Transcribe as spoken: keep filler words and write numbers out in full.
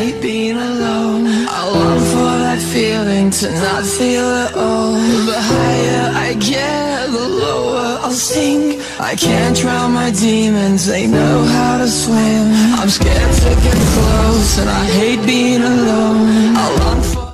hate being alone. I long for that feeling to not feel at all. The higher I get, the lower I'll sink. I can't drown my demons, they know how to swim. I'm scared to get close and I hate being alone. I long for